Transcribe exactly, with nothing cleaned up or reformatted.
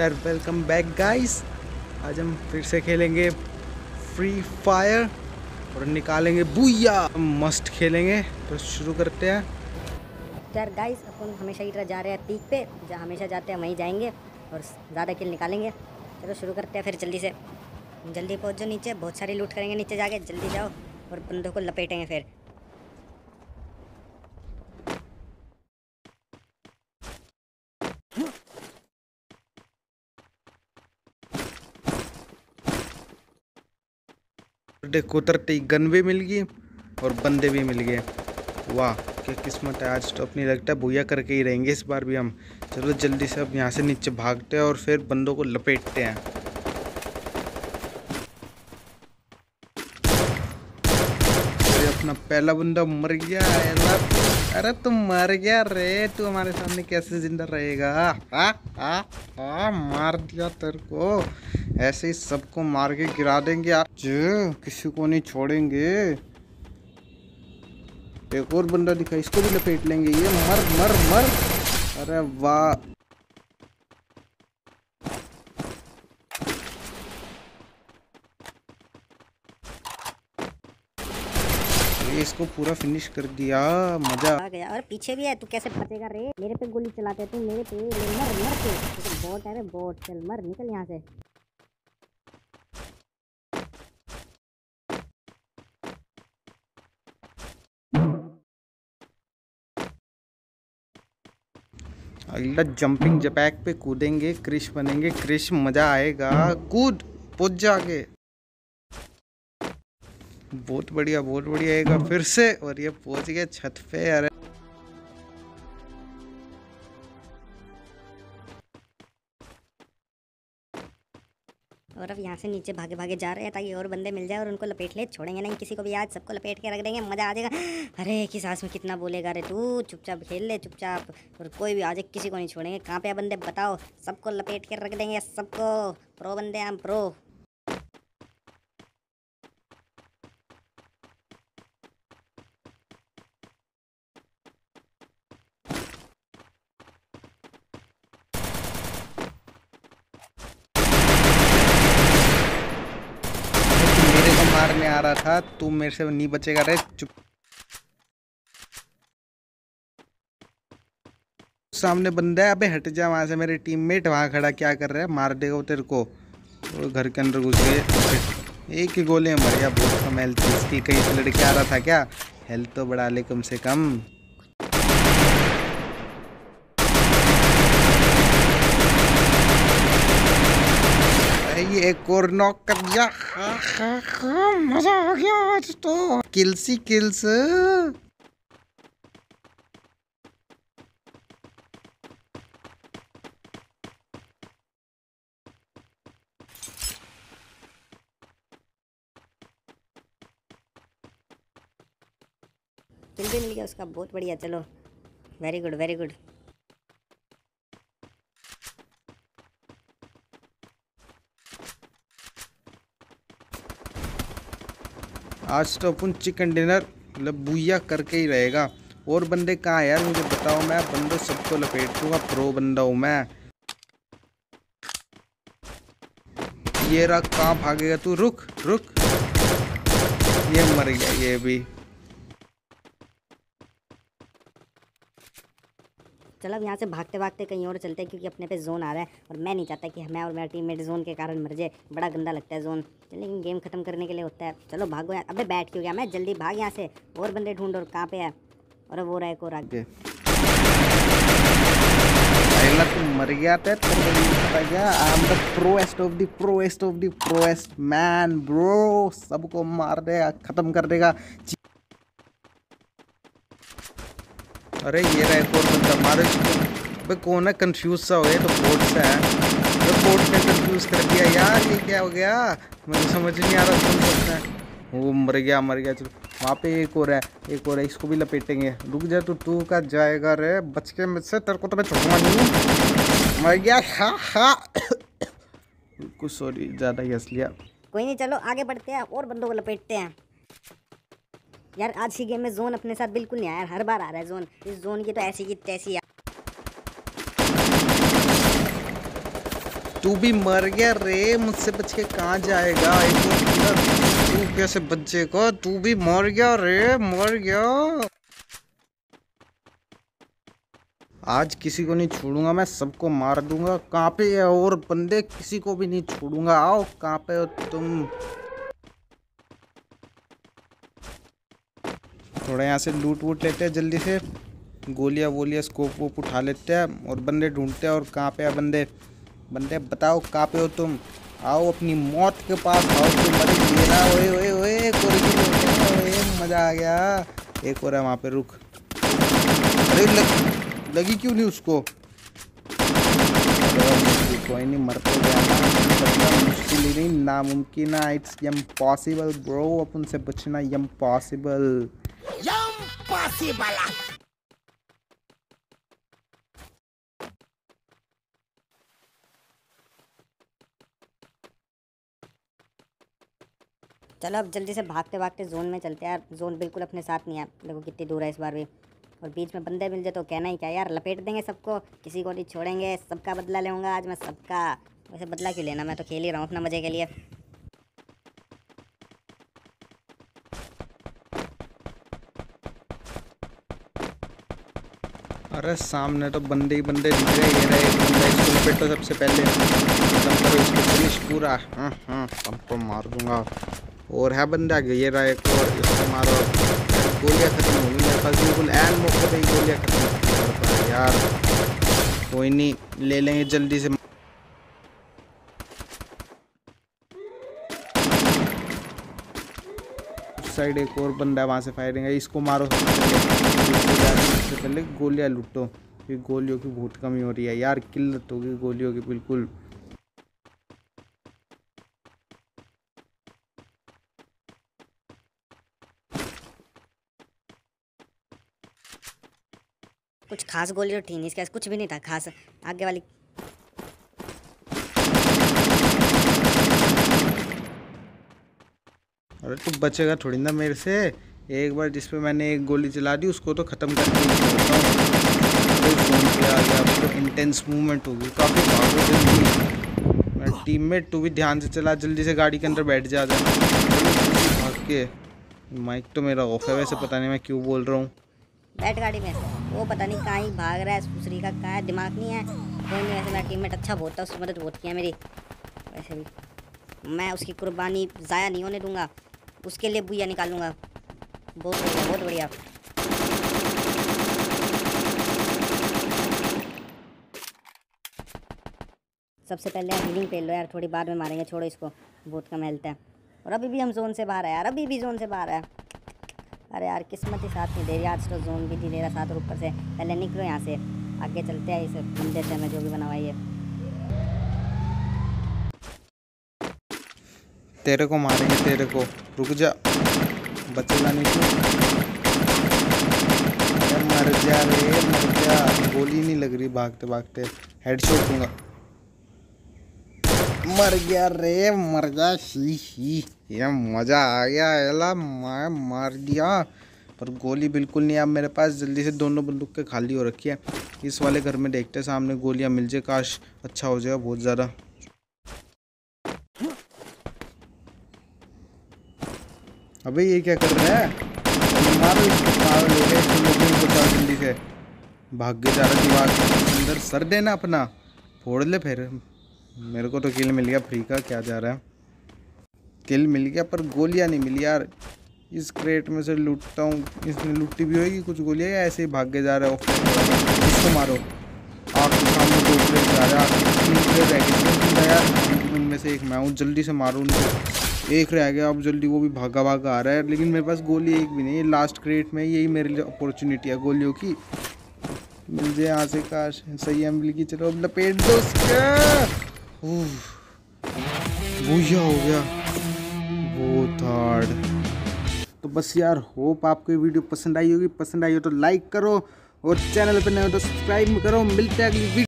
यार, welcome back guys. आज हम फिर से खेलेंगे फ्री फायर और निकालेंगे बुया। मस्त खेलेंगे, तो शुरू करते हैं। यार गाइस, अपन हमेशा ही जा रहे हैं पीक पे, जहाँ हमेशा जाते हैं वहीं जाएंगे और ज़्यादा किल निकालेंगे। चलो शुरू करते हैं फिर जल्दी से। जल्दी पहुँच जाओ नीचे, बहुत सारी लूट करेंगे नीचे जाके। जल्दी जाओ और बंदों को लपेटेंगे फिर। देखो, उतरते ही गन भी मिल गई और बंदे भी मिल गए। वाह, क्या किस्मत है। आज तो अपनी लगता है बुया करके ही रहेंगे इस बार भी हम। चलो जल्दी से अब यहाँ से नीचे भागते हैं और फिर बंदों को लपेटते हैं। अपना पहला बंदा मर गया। अरे तू मर गया रे, तू हमारे सामने कैसे जिंदा रहेगा? आ, आ, आ, मार दिया तेरे को। ऐसे ही सबको मार के गिरा देंगे आज, किसी को नहीं छोड़ेंगे। एक और बंदा दिखा, इसको भी लपेट लेंगे। ये मर मर मर। अरे वाह, इसको पूरा फिनिश कर दिया। मजा आ गया। और पीछे भी है, तू कैसे बचेगा रे? मेरे पे गोली चलाते तू, मेरे पे मर मर के। तो बोट है रे बोट, चल मर, निकल यहाँ से। अगला जंपिंग जपैक पे कूदेंगे, क्रिश बनेंगे। क्रिश मजा आएगा। कूद, पहुंच जागे। बहुत बढ़िया, बहुत बढ़िया आएगा फिर से। और ये पहुंच गए छत पे। अरे और अब यहाँ से नीचे भागे भागे जा रहे हैं ताकि और बंदे मिल जाए और उनको लपेट ले। छोड़ेंगे नहीं किसी को भी, आज सबको लपेट के रख देंगे। मज़ा आ जाएगा। अरे एक ही सांस में कितना बोलेगा रे तू? चुपचाप खेल ले, चुपचाप। और कोई भी आ जाए, किसी को नहीं छोड़ेंगे। कहाँ पे बंदे बताओ, सबको लपेट के रख देंगे सबको। प्रो बंदे हम, प्रो। मेरे को मारने आ रहा था, तू मेरे से नहीं बचेगा रे। चुप। सामने बंदा है, अबे हट जा वहां से। मेरे टीममेट वहां खड़ा क्या कर रहा है? मार देगा वो तेरे को। वो घर के अंदर घुस गए। एक ही गोली में मर गया। बहुत कम हेल्थ इसकी। कहीं से लड़के आ रहा था क्या? हेल्थ तो बढ़ा ले कम से कम। ये एक और नॉक कर दिया। हा, हा, हा, मजा आ गया आज तो। Kills he kills. किल भी मिल गया उसका, बहुत बढ़िया। चलो, वेरी गुड वेरी गुड। आज तो अपन चिकन डिनर मतलब बुया करके ही रहेगा। और बंदे कहाँ है यार, मुझे बताओ। मैं बंदे सबको लपेट दूंगा। प्रो बंदा हूँ मैं। ये रहा, कहाँ भागेगा तू? रुक रुक। ये मर गया ये भी। चलो अब यहाँ से भागते भागते कहीं और चलते हैं, क्योंकि अपने पे जोन आ रहा है और मैं नहीं चाहता कि मैं और मेरा टीममेट जोन के कारण मर जाए। बड़ा गंदा लगता है जोन, लेकिन गेम खत्म करने के लिए होता है। चलो भागो यार। अबे बैठ क्यों गया? मैं जल्दी भाग यहाँ से। और बंदे ढूंढ। और कहाँ पे है? और वो रहा एक और आगे। अगला तू मर गया था, तेरे को नहीं पता क्या? I am the proest of the proest of the proest man bro. सबको मार देगा, खत्म कर देगा। अरे ये रहा एक और बंदा। मारो इसको। अबे कौन है? कंफ्यूज सा हो गया। तो बोट से है। तो बोट ने कंफ्यूज कर दिया यार। ये क्या हो गया? मुझे समझ नहीं आ रहा कौन सकता है। वो मर गया मर गया। चलो वहाँ पे एक और है, एक और है। इसको भी लपेटेंगे। रुक जा तू। तू का जाएगा रे बच के मुझसे? तेरे को तो मैं छोड़ूंगा नहीं। मर गया। हा हा। कुछ सॉरी, ज़्यादा ही हंस लिया। कोई नहीं, चलो आगे बढ़ते हैं और बंदों को लपेटते हैं। यार आज की गेम में जोन अपने साथ बिल्कुल नहीं आया। हर बार आ रहा है जोन। इस जोन की तो ऐसी की तैसी। तू भी मर गया रे, मुझसे बच के कहाँ जाएगा? तू कैसे बचेगा? तू भी मर गया रे, मर गया। आज किसी को नहीं छोड़ूंगा मैं, सबको मार दूंगा। कहाँ पे है और बंदे? किसी को भी नहीं छोड़ूंगा। आओ, कहाँ पे हो तुम? थोड़ा यहाँ से लूट वूट लेते हैं जल्दी से, गोलियाँ वोलियाँ स्कोप वोप उठा लेते हैं और बंदे ढूंढते हैं। और कहाँ पे है बंदे? बंदे बताओ कहाँ पे हो तुम? आओ अपनी मौत के पास आओ तुम। अरे ये रहा, ओए ओए ओए, ओए मज़ा आ गया। एक और है वहाँ पे, रुक। अरे लग, लगी क्यों नहीं उसको? कोई नहीं, मर तो गया ना। मुश्किल ही नहीं, नामुमकिन है। इट्स इम्पॉसिबल ब्रो, अपन से बचना इम्पॉसिबल। इम्पॉसिबल। चलो अब जल्दी से भागते भागते जोन में चलते हैं यार। जोन बिल्कुल अपने साथ नहीं है, देखो कितनी दूर है इस बार भी। और बीच में बंदे मिल जाए तो कहना ही क्या यार, लपेट देंगे सबको, किसी को नहीं छोड़ेंगे। सबका बदला लूँगा आज मैं, सबका। वैसे बदला क्यों लेना, मैं तो खेल ही रहा हूँ अपना मज़े के लिए। अरे सामने तो बंदे ही बंदे दिख रहे। ये रहे एक बंदा, इसको लपेटो सबसे पहले, खत्म करो इसको, फिनिश पूरा। हाँ हाँ, सबको मार दूंगा। और है बंदा, ये रहा एक और, इसको मारो। गोलियाँ खत्म हो गई मेरे पास बिल्कुल, एन मौके पे ही गोलियाँ खत्म यार। कोई नहीं, ले लेंगे जल्दी से। उस साइड एक और बंदा है, वहाँ से फायरिंग है, इसको मारो सबसे पहले। गोलियाँ लूटो, फिर गोलियों की बहुत कमी हो रही है यार, किल्लत होगी गोलियों की बिल्कुल। कुछ खास गोली तो थी नहीं इसके, कुछ भी नहीं था खास। आगे वाली अरे तू बचेगा थोड़ी ना मेरे से। एक बार जिस पे मैंने एक गोली चला दी उसको तो ख़त्म करके ही छोड़ता हूँ। फोन पे आ गया, अब तो इंटेंस मूवमेंट होगी काफ़ी। भागो जल्दी, मैं टीममेट, तू भी ध्यान से चला, जल्दी से गाड़ी के अंदर बैठ जा। भाग के, माइक तो मेरा ऑफ है वैसे, पता नहीं मैं क्यों बोल रहा हूँ। बैठ गाड़ी में, वो पता नहीं कहाँ ही भाग रहा है, दूसरी का कहाँ है, दिमाग नहीं है। कोई नहीं, वैसे मेरा टीममेट अच्छा बहुत था, उसकी मदद बहुत की है मेरी। वैसे भी मैं उसकी कुर्बानी ज़ाया नहीं होने दूंगा, उसके लिए बुया निकालूंगा। बहुत बढ़िया, बहुत बढ़िया। सबसे पहले यार हीलिंग पे लो यार, थोड़ी बाद में मारेंगे, छोड़ो इसको, बहुत कम हेल्थ है। और अभी भी हम जोन से बाहर है यार, अभी भी जोन से बाहर है। अरे यार किस्मत ही साथ नहीं दे रही आज तो, जोन भी नहीं दे रहा साथ। और ऊपर से पहले निकलो यहाँ से, आगे चलते हैं इस बंदे से हमें जो भी बना हुआ है। तेरे को मारेंगे, तेरे को, रुक जा, बचेगा नहीं तू। अरे मर जा रे, मर जा। गोली नहीं लग रही, भागते भागते हेडशॉट दूंगा। मर गया रे, मर जा। ही ही, ये मज़ा आ गया। एला मैं मार दिया, पर गोली बिल्कुल नहीं है अब मेरे पास। जल्दी से दोनों बंदूक के खाली हो रखी है। इस वाले घर में देखते हैं, सामने गोलियां मिल जाए, काश अच्छा हो जाएगा बहुत ज़्यादा। अबे ये क्या कर रहा है? मारो इसको, पागल हो गया। इसको लोगों को बचाओ जल्दी से। भाग के जा रहा दीवार अंदर, सर देना अपना, फोड़ ले फिर। मेरे को तो किल मिल गया फ्री का, क्या जा रहा है? किल मिल गया पर गोलियां नहीं मिली यार। इस क्रेट में से लूटता हूँ, इसमें लूटी भी होगी कुछ गोलियां, या ऐसे ही भाग के जा रहा है। इसको मारो, आपके सामने दो प्लेयर जा रहा है, तीन प्लेयर रह गए यार, उनमें से एक मैं हूँ। जल्दी से मारो उनको, एक रह गया अब जल्दी, वो भी भागा भागा आ रहा है। लेकिन मेरे पास गोली एक भी नहीं है, लास्ट क्रेट में यही मेरे लिए अपॉर्चुनिटी है गोलियों की। मिल जाए यहाँ से, काश सही है मिल गई। चलो अब लपेट दो उसका। भूया हो गया वो थर्ड। तो बस यार, होप आपको ये वीडियो पसंद आई होगी। पसंद आई हो तो लाइक करो, और चैनल पर नए हो तो सब्सक्राइब करो। मिलते हैं अगली वीडियो।